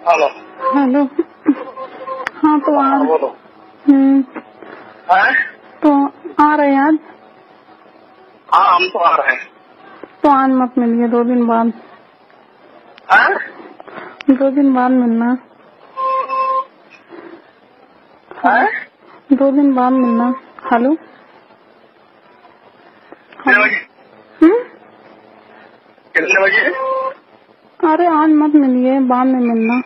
Hello hello. हाँ तो बोलो। तो आ रहे हैं आज? हाँ हम तो आ रहे हैं। तो आज मत मिलिए, 2 दिन बाद। 2 दिन बाद मिलना। 2 दिन बाद मिलना। हेलो। कितने बजे? कितने बजे? अरे आज मत मिलिए, बाद में मिलना।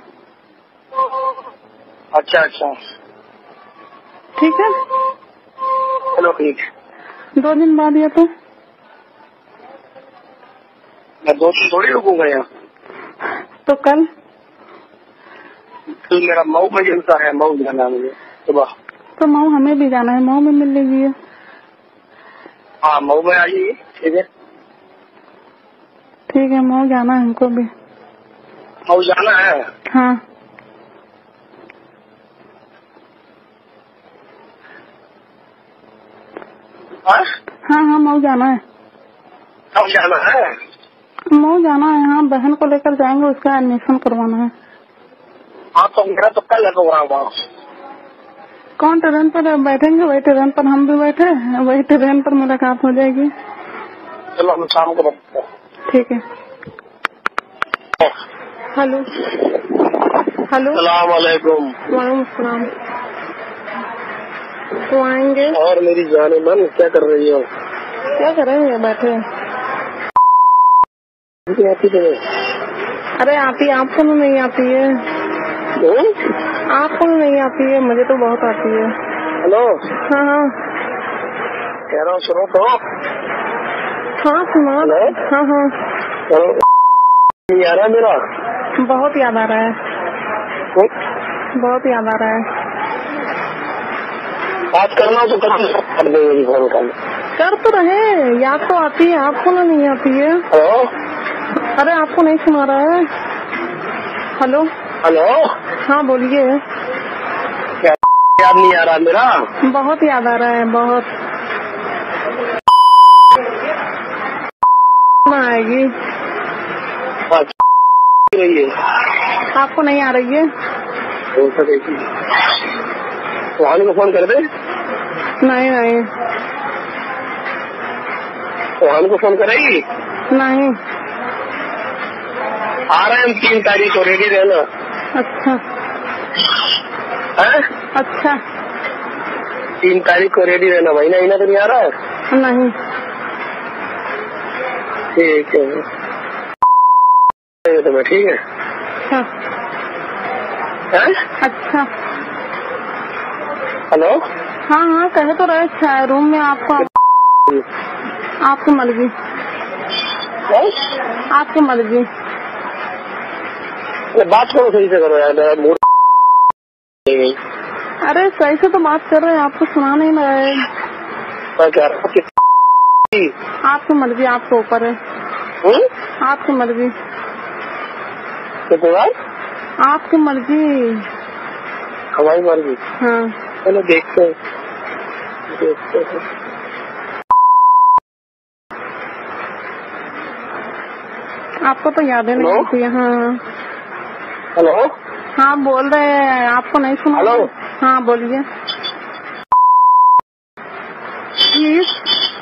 अच्छा अच्छा ठीक है, चलो ठीक है। 2 दिन बाद या तो मैं 2 दिन थोड़ी रुकूंगा यहाँ। तो कल तो मेरा मऊ में जलसा है, मऊ जाना है मुझे सुबह। तो मऊ हमें भी जाना है, मऊ में मिल लीजिए। हाँ मऊ में आइए। ठीक है ठीक है, मऊ जाना है हमको भी। मऊ जाना है। हाँ हाँ हाँ मऊ जाना है। कब जाना है? मऊ जाना है। हाँ बहन को लेकर जाएंगे, उसका एडमिशन करवाना है। हाँ तो मेरा तो कल है प्रोग्राम वहाँ। कौन ट्रेन पर बैठेंगे? वही ट्रेन पर हम भी बैठे हैं, वही ट्रेन पर मुलाकात हो जाएगी। चलो हम शाम को बैठते हैं। ठीक है। Hello hello. सलाम वालेकुम। वालेकुम सलाम। तो आएंगे। और मेरी जाने मन क्या कर रही हो? क्या करेंगे, बैठे। आती तुम्हें? अरे आती, आपको तो नहीं आती है। आपको तो नहीं आती है, मुझे तो बहुत आती है। हेलो। हाँ हाँ कह रहा हूँ सुनो तो। हाँ सुना। हाँ हाँ नहीं आ रहा मेरा? बहुत याद आ रहा है, बहुत याद आ रहा है। बात करना तो कर देंगे फोन कर तो रहे, याद तो आती है, आपको ना नहीं आती है। हेलो। अरे आपको नहीं सुना रहा है? Hello hello. हाँ बोलिए। क्या याद नहीं आ रहा मेरा? बहुत याद आ रहा है, बहुत। ना आएगी। रही है। आपको नहीं आ रही है? वाहन को फोन कर दे। नहीं नहीं वाहन को फोन करेगी? नहीं। आ रहे हैं हम 3 तारीख को, रेडी रहना। अच्छा है? अच्छा 3 तारीख को रेडी रहना। महीना तो नहीं आ रहा है? नहीं। ठीक है तुम्हें। ठीक है। अच्छा अच्छा। हेलो। हाँ हाँ कहे तो रहे। अच्छा है रूम में। आपको आपकी मर्जी, आपकी मर्जी। बात करो सही से करो यार, मूड। अरे सही से तो बात कर रहे हैं, आपको सुना नहीं रहा है। मैं कह रहा हूँ आपकी मर्जी, आपके ऊपर है। आपकी मर्जी। कितने बार? आपकी मर्जी। हमारी मर्जी। हाँ चलो देखते हैं। आपको तो याद है नहीं आती है। हाँ हेलो। हाँ बोल रहे हैं, आपको नहीं सुना? हेलो। हाँ बोलिए प्लीज।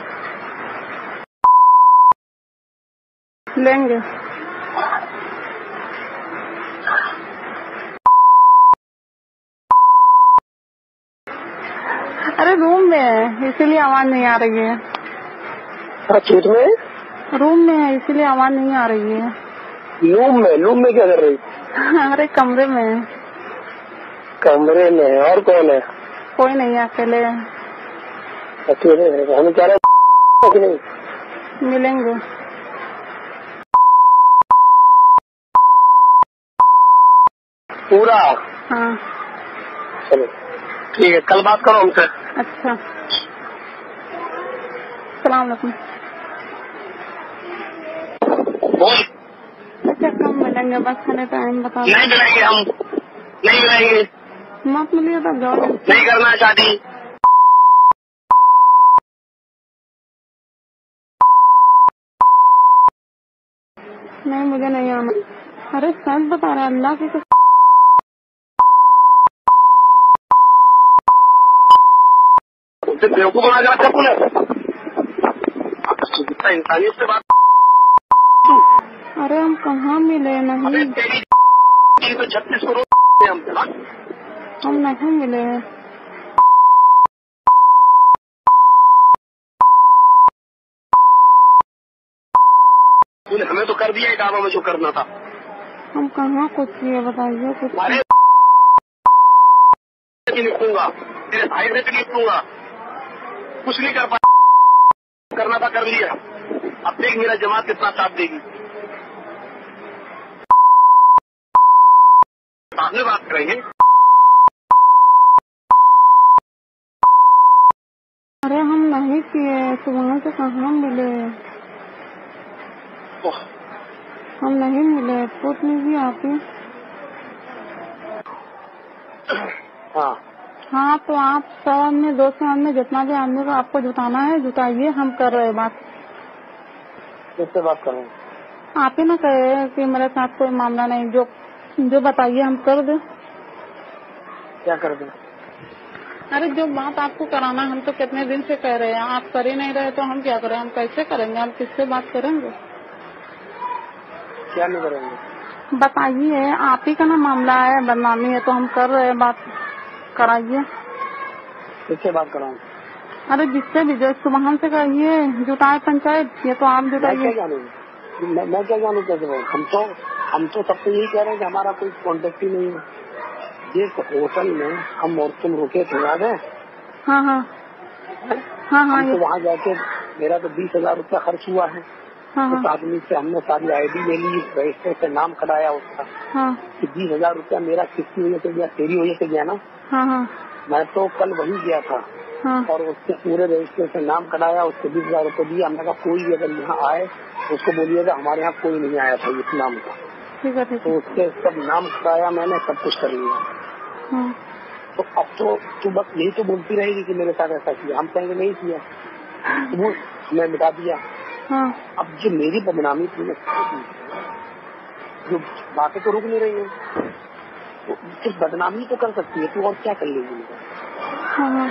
लेंगे। अरे रूम में है इसीलिए आवाज नहीं आ रही है। छूट में? रूम में है इसीलिए आवाज नहीं आ रही है। रूम में क्या कर रही? अरे कमरे में है। कमरे में? और कौन है? कोई नहीं है, अकेले है। अकेले है? हम कह रहे हैं नहीं मिलेंगे। पूरा? हाँ चलो ठीक है, कल बात करो हमसे। अच्छा सलाम अलैकुम। बोल। अच्छा कब मिलेंगे? बस खाने टाइम बता दो। नहीं मिलेंगे हम, नहीं मिलेंगे। मत मिलिए तब जाओ। नहीं करना शादी। नहीं मुझे नहीं आना। अरे सच बता रहा, अल्लाह की हमसे बेवकूफ बना के रखा तूने। कितना इंसानियत से बात। अरे हम कहाँ मिले? नहीं, तेरी 36 करोड़ हमसे ना, हम नहीं मिले। तूने हमें तो कर दिया इटावा में जो करना था। हम कहाँ कुछ किए बताइए? कुछ अरे निपटूंगा, तेरे भाई से भी निपटूंगा, कुछ नहीं कर पाया, करना था कर लिया। अब देख मेरा जमात कितना साथ देगी। बाद में बात करेंगे। अरे हम नहीं किए, सुबह से कहाँ मिले? हम नहीं मिले, पूछ लीजिए आप ही। हाँ हाँ, तो आप 100 आदमी 200 आदमी जितना भी आदमी को आपको जुटाना है जुटाइए, हम कर रहे बात। किससे बात करूँ? आप ही ना कहे कि मेरे साथ कोई मामला नहीं, जो बताइए हम कर दे। क्या कर दें? अरे जो बात आपको कराना, हम तो कितने दिन से कह रहे हैं, आप कर ही नहीं रहे तो हम क्या करें? हम कैसे करेंगे? हम किससे बात करेंगे? क्या नहीं करेंगे? बताइए, आप ही का ना मामला है, बदनामी है, तो हम कर रहे हैं बात, कराइए। किससे बात कराऊँ? अरे जिससे भी, जो सुबह से कहिए जुटाए पंचायत, ये तो आप जुटाइए। मैं क्या जानूँ कैसे बोल? हम तो सबसे यही कह रहे हैं कि हमारा कोई कॉन्टेक्ट ही नहीं है। जिस होटल में हम और तुम रुके थे याद है? हाँ हाँ हाँ हाँ, तो वहाँ जाके मेरा तो 20,000 रुपया खर्च हुआ है। हाँ उस आदमी से हमने सारी आईडी ले ली, रजिस्टर से नाम कराया उसका। हाँ 20,000 रुपया मेरा किसकी वजह से गया? तेरी वजह से गया ना। हाँ हाँ मैं तो कल वही गया था हाँ और उसके पूरे रजिस्टर से नाम कराया, उसको 20,000 रुपये दिया। हमने कहा कोई भी अगर यहाँ आए उसको बोलिएगा हमारे यहाँ कोई नहीं आया था इस नाम का। ठीक है ठीक है। तो उसके सब नाम कराया मैंने, सब कुछ कर लिया। हाँ तो अब तो तू बस यही तो बोलती रहेगी कि मेरे साथ ऐसा किया, हम कहेंगे नहीं किया, वो मैं मिटा दिया। हाँ अब जो मेरी बदनामी थी, जो बातें तो रुक नहीं रही है, तो सिर्फ बदनामी तो कर सकती है तू, और क्या कर लेगी? हाँ हाँ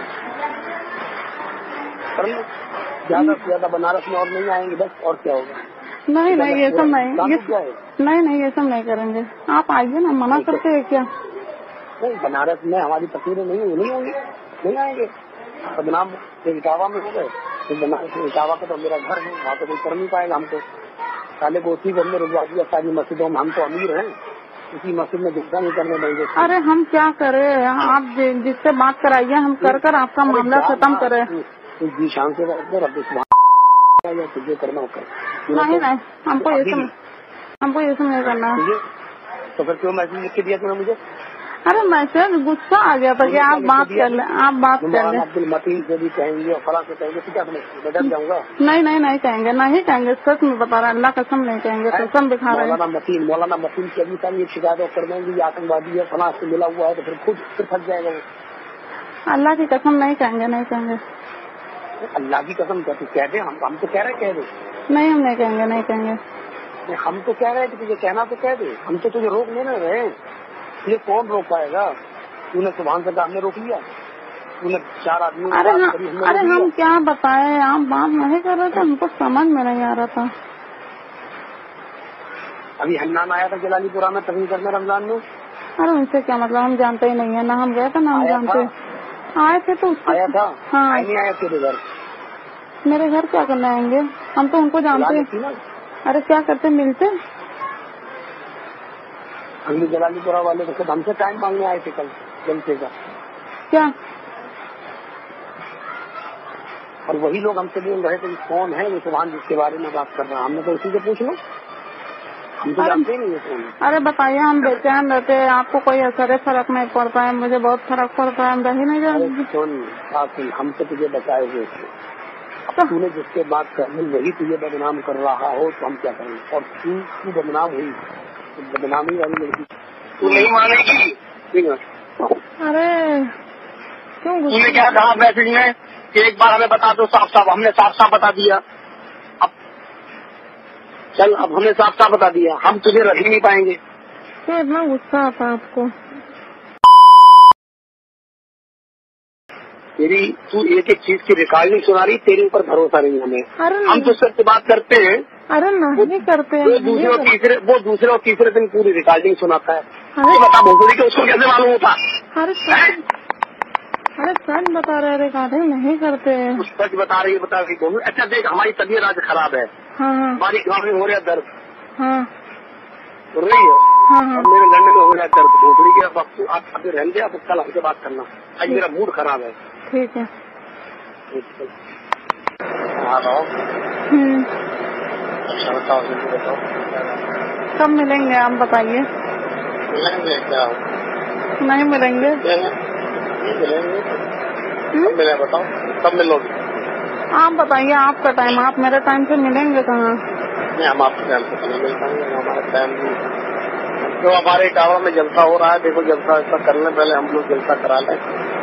कर लो, ज्यादा से ज्यादा बनारस में और नहीं आएंगे बस, और क्या होगा? नहीं नहीं, ये सब नहीं, नहीं ये सब नहीं करेंगे। आप आइए ना, मना करते हैं क्या? नहीं, बनारस में हमारी तस्वीरें नहीं होंगी, नहीं आएंगे। बदनाम इटावा में हो गए, तो बनारस में इटावा का तो मेरा घर है, वहाँ तो कोई कर नहीं पाएगा हमको। साले को उसी को हमने रुकवा दिया सारी मस्जिदों में, हम तो अमीर हैं, उसी मस्जिद में गुस्सा नहीं करने देंगे। अरे हम क्या करें? आप जिससे बात कराइए, हम कर आपका मामला खत्म करें। जी शाम से तुझे करना होगा। नहीं नहीं, हमको ये सब नहीं करना है। तो फिर क्यों मैसेज लिख के दिया तूने मुझे? अरे मैसेज गुस्सा आ गया था कि आप बात कर ले, आप बात कर ले। अब्दुल मतीन से भी कहेंगे और फला से कहेंगे, तो क्या मैं डर जाऊंगा? नहीं कहेंगे, नहीं कहेंगे, सच में बता रहा, अल्लाह कसम नहीं कहेंगे, कसम दिखा रहे हैं। मौलाना मतीन की अभी सारी शिकायत कर देंगे, आतंकवादी है, फला से मिला हुआ है, तो फिर खुद फंस जाएगा वो। अल्लाह की कसम नहीं कहेंगे, नहीं कहेंगे। अल्लाह की कसम क्या तू कह दे? हम तो कह रहे कह दे। नहीं, हम नहीं कहेंगे, नहीं कहेंगे। हम तो कह रहे हैं कि तुझे कहना तो कह दे, हम तो तुझे रोक नहीं रहे। ये कौन रोक पाएगा? तूने सुभान से हमने रोक लिया, तूने 4 आदमी। अरे हम क्या बताए, आप बात नहीं कर रहे थे, हमको समझ में नहीं आ रहा था। अभी हन्नान आया था जलालीपुरा में तकरीर करने रमजान में। अरे उनसे क्या मतलब, हम जानते ही नहीं है ना, हम गए थे ना, हम जानते आए थे तो आया था। हाँ नहीं आया तेरे घर? मेरे घर क्या करने आएंगे, हम तो उनको जानते हैं। अरे क्या करते, मिलते। हम जलालीपुरा वाले तो खुद हमसे टाइम मांगने आए थे कल जलसे का। क्या? और वही लोग हमसे बोल रहे थे कौन है वो सुभान जिसके बारे में बात कर रहा है। हमने तो उसी से पूछ लो, हम तो जानते ही नहीं है कौन। अरे बताइए, हम बेचैन रहते हैं, आपको कोई असर फर्क नहीं पड़ता है, मुझे बहुत फर्क पड़ता है, हम रह ही नहीं जाएंगे। सुन, हम तो तुझे बचाए हुए थे, तूने जिससे बात करनी वही तुझे बदनाम कर रहा हो, तो हम क्या करें? और तू बदनाम हुई, बदनामी वाली लड़की तू नहीं मानेगी। अरे क्यों? तूने क्या कहा मैसेज में कि एक बार हमें बता दो साफ साफ? हमने साफ साफ बता दिया। अब चल, अब हमने साफ साफ बता दिया, हम तुझे रख ही नहीं पाएंगे। तो इतना गुस्सा आता आपको? तेरी तू एक एक चीज की रिकॉर्डिंग सुना रही, तेरे ऊपर भरोसा नहीं हमें। हम तो सच बात करते हैं। अरे नहीं करते हैं। वो दूसरे और तीसरे दिन पूरी रिकॉर्डिंग सुनाता है। ये बता भोसड़ी के उसको कैसे मालूम होता? अरे सच बता रहे, रिकॉर्डिंग नहीं करते हैं। सच बता रही दोनों। अच्छा देख, हमारी तबीयत आज खराब है। हाँ। हमारी गाँव में हो रहा दर्द। हाँ। हो रही है। हाँ। मेरे लंडन में हो रहा दर्द भोसड़ी के। अब तू आप अभी रहने दे, अब कल हमसे बात करना। आज मेरा मूड खराब है। ठीक है। अच्छा बताओ। कब मिलेंगे आप बताइए? मिलेंगे क्या? नहीं मिलेंगे। मिलेंगे कब मिले बताओ, कब मिलोगे? आप बताइए आपका टाइम। आप मेरे टाइम से मिलेंगे कहाँ? नहीं, हम आपके टाइम से नहीं मिल पाएंगे। हमारा टाइम जो हमारे टावर में जलसा हो रहा है, देखो जलसा ऐसा करने पहले हम लोग जलसा करा लें।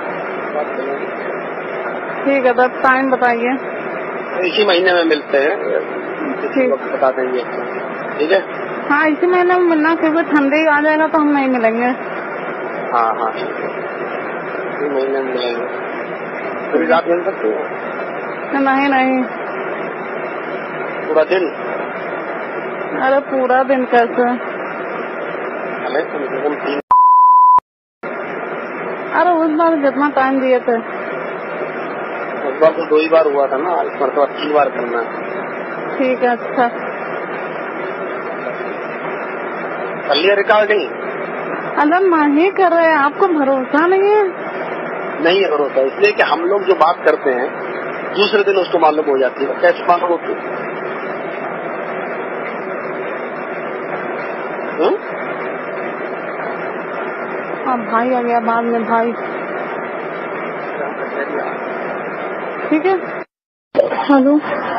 ठीक है, तब टाइम बताइए। इसी महीने में मिलते हैं। ठीक, बता देंगे। ठीक है। हाँ इसी महीने में मिलना, क्योंकि ठंडी आ जाएगा तो हम नहीं मिलेंगे। हाँ ठीक है, इसी महीने में मिलेंगे। पूरी रात मिल सकती है? नहीं पूरा दिन? अरे पूरा दिन कैसे? अरे उस बार जितना टाइम दिए थे। उस बार तो 2 ही बार हुआ था ना, इस बार तो 3 बार करना है। ठीक है। अच्छा कर लिया रिकॉर्डिंग? अरे नहीं कर रहे, आपको भरोसा नहीं है? नहीं है भरोसा, इसलिए कि हम लोग जो बात करते हैं दूसरे दिन उसको मालूम हो जाती है। कैसे मालूम होती है? हाँ भाई आ गया बाद में भाई। ठीक है। हेलो।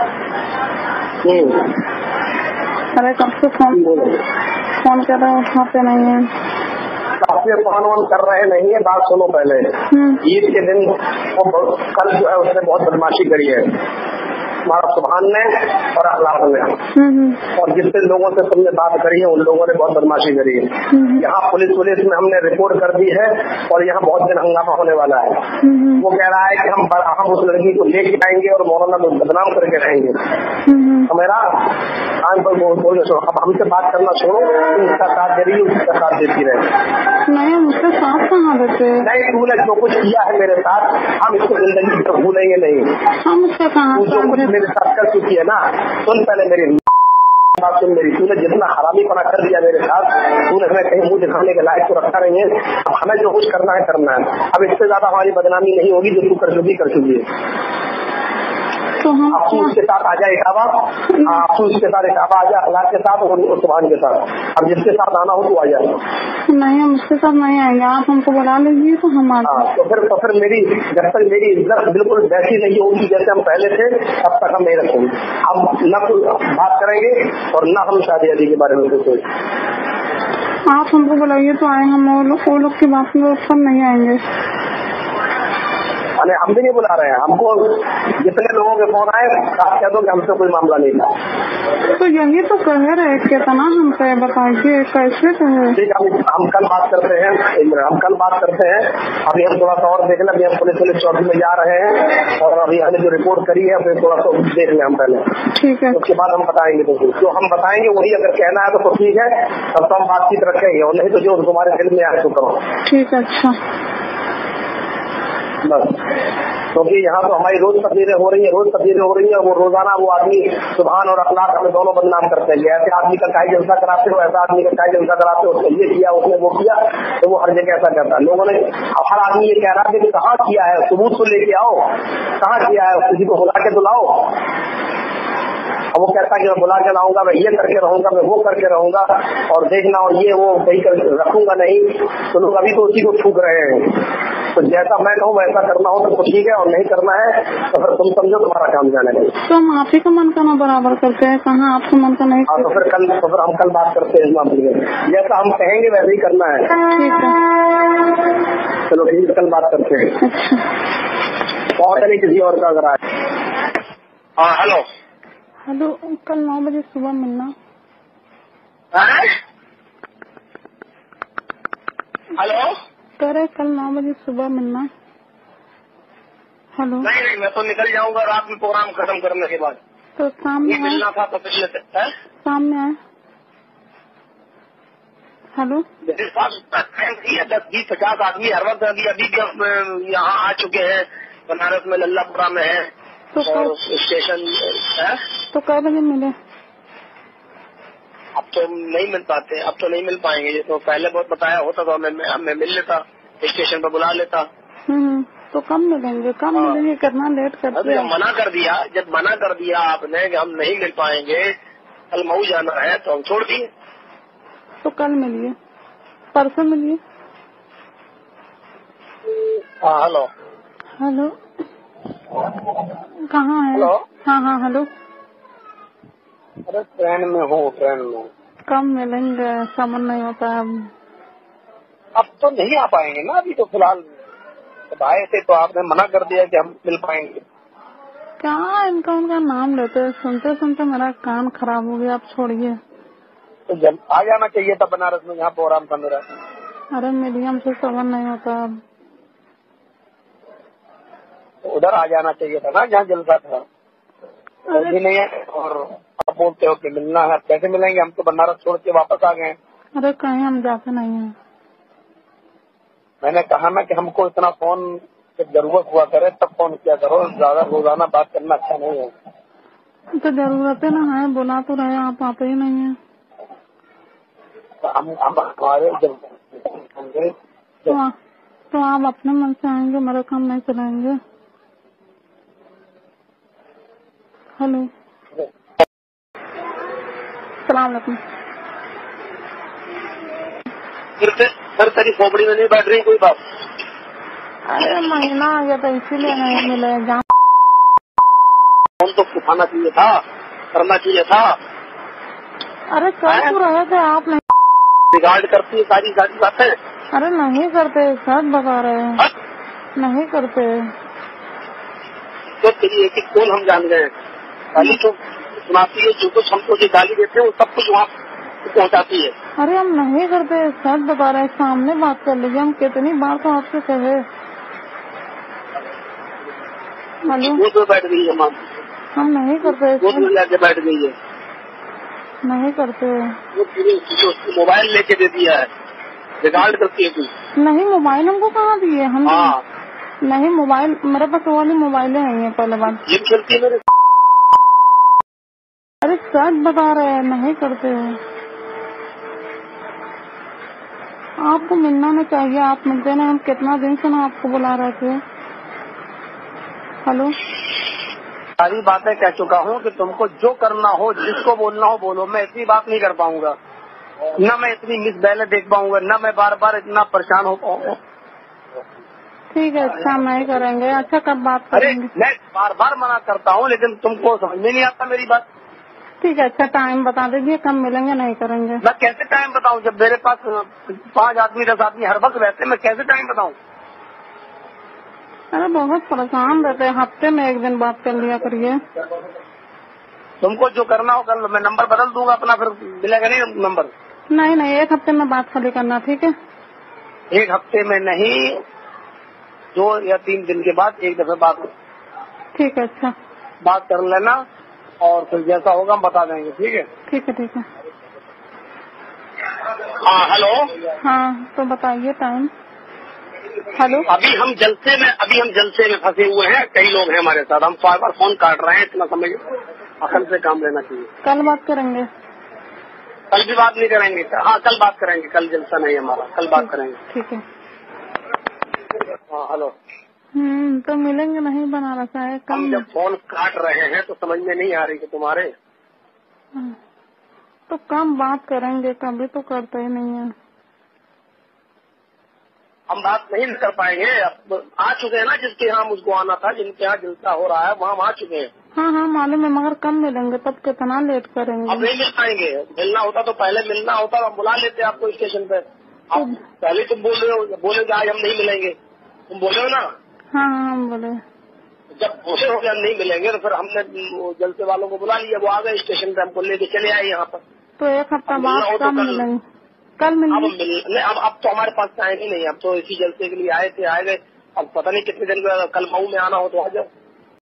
अरे कब से फोन कर रहे हैं, उठाते नहीं है। काफी फोन कर रहे नहीं है। बात सुनो पहले। ईद के दिन वो कल जो है उसने बहुत बदमाशी करी है, हमारा सुभान ने और अखलाक ने। और जितने लोगों से तुमने बात करी है उन लोगों ने बहुत बदमाशी करी है। यहाँ पुलिस में हमने रिपोर्ट कर दी है और यहाँ बहुत दिन हंगामा होने वाला है। वो कह रहा है कि हम उस लड़की को लेके आएंगे और मौलाना को बदनाम करके रहेंगे। मेरा कान पर बोल अब हमसे बात करना छोड़ो। उसका साथ दे रही है, उसका साथ देती रहे। नहीं उसका साथ कहाँ देते? नहीं, तूने जो कुछ किया है मेरे साथ, हम इसको जिंदगी तो भूलेंगे नहीं। हम उसका कहाँ? जो कुछ मेरे साथ कर चुकी है ना, सुन पहले मेरी बात सुन मेरी। तूने जितना हरामीपना कर दिया मेरे साथ, तूने हमें कहीं मुंह दिखाने के लायक तो रखा नहीं है। अब हमें जो कुछ करना है करना है। अब इससे ज्यादा हमारी बदनामी नहीं होगी, जो तू कर चुकी है। तो हम तू उसके साथ आ जाए इकाबा। तू उसके साथ इकाबा आ जाए, अल्लाह के साथ और सुभान के साथ। अब जिसके साथ आना हो तो आ जाए। नहीं हम उसके साथ नहीं आएंगे, आप हमको बुला लीजिए तो हम आते। तो फिर मेरी जब तक मेरी इज्जत बिल्कुल वैसी नहीं होगी जैसे हम पहले थे, तब तक हम नहीं रखेंगे। हम न तो बात करेंगे और न हम शादी आदि के बारे में सोचेंगे। आप हमको बुलाइए तो आए, हम वो लोग की बात में सब नहीं आएंगे। अरे हम भी नहीं बुला रहे हैं। हमको जितने लोगों के फोन आए आप कह दो कि हमसे कोई मामला नहीं था। तो यही तो कह रहे कितना हमसे बताइए कैसे कहे। ठीक है, हम कल बात करते हैं। अभी हम थोड़ा सा और देख लें। अभी हम पुलिस चौकी में जा रहे हैं और अभी हमने जो रिपोर्ट करी है फिर थोड़ा सा देख लें हम पहले। ठीक है, उसके बाद हम बताएंगे। तो जो हम बताएंगे वही अगर कहना है तो ठीक है, तब तो हम बातचीत रखेंगे, और नहीं तो जो तुम्हारे दिल में आए तो करो। ठीक है। अच्छा बस, क्योंकि यहाँ तो हमारी रोज तस्वीरें हो रही है। वो रोजाना वो आदमी सुभान और अखलाक हमें दोनों बदनाम करते हैं। ऐसे आदमी का काय जलसा कराते हो, ऐसा आदमी का काय जलसा कराते हो, उसने ये किया उसने वो किया, तो वो हर जगह ऐसा कहता है। लोगों ने हर आदमी ये कह रहा है कि कहाँ किया है, सबूत तो लेके आओ, कहाँ किया है, किसी को बुला के बुलाओ। और वो कहता है कि मैं बुला के लाऊंगा, मैं ये करके रहूंगा, मैं वो करके रहूंगा, और देखना और ये वो कहीं कर रखूंगा नहीं। तो लोग अभी तो उसी को थूक रहे हैं। तो जैसा मैं कहूँ वैसा करना हो तो ठीक है, और नहीं करना है तो फिर तुम समझो तुम्हारा काम जाने नहीं। तो हम आप ही का मन का ना बराबर करते हैं, कहाँ आपका मन का नहीं। तो फिर हम कल बात करते हैं इस मामले में। जैसा हम कहेंगे वैसे ही करना है। ठीक है, चलो ठीक है, कल बात करते हैं। बहुत नहीं किसी और का अगर आए। हाँ हेलो कल 9 बजे सुबह मिलना। हेलो करे कल 9 बजे सुबह मिलना। हेलो। नहीं नहीं, मैं तो निकल जाऊंगा रात में प्रोग्राम खत्म करने के बाद। तो शाम में मिलना था तो पिछले शाम में आए। हेलो। मेरे पास टाइम नहीं है, 10-20-50 आदमी हर वक्त अभी यहाँ आ चुके हैं, बनारस में लल्लापुरा में है और स्टेशन है। तो कई बजे मिले? अब तो नहीं मिल पाते, अब तो नहीं मिल पाएंगे। ये तो पहले बहुत बताया होता तो मैं मिल लेता, स्टेशन पर बुला लेता। तो कब मिलेंगे? कब मिलेंगे? कितना लेट करते हैं? जब मना कर दिया आपने कि हम नहीं मिल पाएंगे, कल मऊ जाना है तो हम छोड़ दिए। तो कल मिलिए, परसों मिलिए। हाँ हेलो। हेलो, कहाँ है? हेलो। हाँ हेलो। अरे ट्रेन में हूँ, ट्रेन में। कब मिलेंगे? समझ नहीं होता है अब तो नहीं आ पाएंगे ना, अभी तो फिलहाल आए थे तो आपने मना कर दिया कि हम मिल पाएंगे। क्या इनका उनका नाम लेते सुनते सुनते मेरा कान खराब हो गया। आप छोड़िए। तो जब आ जाना चाहिए था बनारस में, यहाँ प्रोग्राम था मेरा। अरे मीडियम से समझ नहीं होता। तो उधर आ जाना चाहिए था ना जहाँ जलसा था। अभी नहीं है और आप बोलते हो कि मिलना है। कैसे मिलेंगे? हम तो बनारस छोड़ के वापस आ गए। अरे कहीं हम जाते नहीं है। मैंने कहा ना कि हमको इतना फोन जब जरूरत हुआ करे तब फोन किया करो, ज्यादा रोजाना बात करना अच्छा नहीं है। तो जरूरत है ना, है बोला तो रहे, आप आते ही नहीं है। हम हमारे जब तो आप अपने मन से आएंगे, मेरा काम नहीं चलाएंगे। हेलो, सलाम अलैकुम। फिर तेरी खोपड़ी में नहीं बैठ रही कोई बात? अरे महीना आ गया तो इसीलिए नहीं मिले। जहाँ फोन तो उठाना चाहिए था, करना चाहिए था। अरे कर तो रहे थे आप, नहीं बिगाड़ करती है सारी बातें। अरे नहीं करते, सब बता रहे हैं। नहीं करते तो तेरी एक कौन हम जान गए। खाली तो सुनाती है, जो कुछ हमको जो गाली देते हैं वो सब कुछ वहाँ पहुँचाती है। अरे हम नहीं करते, सच बता रहे हैं। सामने बात कर लीजिए। हम कितनी बार तो आपसे कहे। हेलो, बैठ गई है माम, हम नहीं करते, जाके बैठ गई है। नहीं करते। मोबाइल लेके दे दिया है, बिगाड़ करती है तू। नहीं, मोबाइल हमको कहाँ दिए? हम नहीं, मोबाइल मेरे पास वो वाली मोबाइलें हैं। पहले बात ये चलती है मेरे। अरे सच बता रहे हैं, नहीं करते। आपको मिलना नहीं चाहिए, आप मिलते ना। हम कितना दिन से ना आपको बुला रहे थे। हेलो, सारी बातें कह चुका हूँ कि तुमको जो करना हो, जिसको बोलना हो बोलो। मैं इतनी बात नहीं कर पाऊंगा, न मैं इतनी मिस बैले देख पाऊंगा, न मैं बार बार इतना परेशान हो पाऊंगा। ठीक है, अच्छा नहीं करेंगे। अच्छा कब बात करेंगे? मैं बार बार मना करता हूँ लेकिन तुमको समझ में नहीं आता मेरी बात। ठीक है, अच्छा टाइम बता दीजिए, कब मिलेंगे? नहीं करेंगे। मैं कैसे टाइम बताऊँ जब मेरे पास 5 आदमी 10 आदमी हर वक्त रहते, मैं कैसे टाइम बताऊँ? अरे बहुत परेशान रहते हैं। हफ्ते में एक दिन बात कर लिया करिए। तुमको जो करना हो कर लो, मैं नंबर बदल दूंगा अपना, फिर मिलेगा नहीं नंबर। नहीं, एक हफ्ते में बात खाली करना, ठीक है? एक हफ्ते में नहीं, 2 या 3 दिन के बाद एक दफे बात। ठीक है, अच्छा बात कर लेना और फिर जैसा होगा हम बता देंगे। ठीक है? ठीक है, ठीक है। हाँ हेलो। हाँ तो बताइए टाइम। हेलो, अभी हम जलसे में फंसे हुए हैं, कई लोग हैं हमारे साथ। हम बार बार फोन काट रहे हैं, इतना समय अकल से काम लेना चाहिए। कल बात करेंगे? कल भी बात नहीं करेंगे? हाँ कल बात करेंगे, कल जलसा नहीं हमारा, कल बात करेंगे। ठीक है। हाँ हेलो। तो मिलेंगे नहीं बनारस आए कम। हम जब फोन काट रहे हैं तो समझ में नहीं आ रही कि तुम्हारे। तो कम बात करेंगे, कभी तो करते ही नहीं है। हम बात नहीं कर पाएंगे। अब आ चुके हैं ना, जिसके यहाँ मुझको आना था, जिनके यहाँ जलसा हो रहा है वहाँ आ चुके हैं। हाँ मालूम है, मगर कम मिलेंगे, तब कितना लेट करेंगे? अब नहीं मिल पाएंगे। मिलना होता तो पहले मिलना होता, हम बुला लेते आपको स्टेशन पे। अब पहले तुम बोल रहे हो, बोले आज हम नहीं मिलेंगे, तुम बोले हो ना? हाँ हम बोले। जब बोले हो कि हम नहीं मिलेंगे तो फिर हमने जलसे वालों को बुला लिया, वो आ गए स्टेशन पे, हमको लेके चले आए यहाँ पर। तो एक हफ्ता बाद कब मिलेंगे? कल मिलेंगे? अब तो हमारे पास टाइम ही नहीं। अब तो इसी जलसे के लिए आए थे, आ गए। अब पता नहीं कितने दिन कल मऊ में आना हो तो आ जाओ।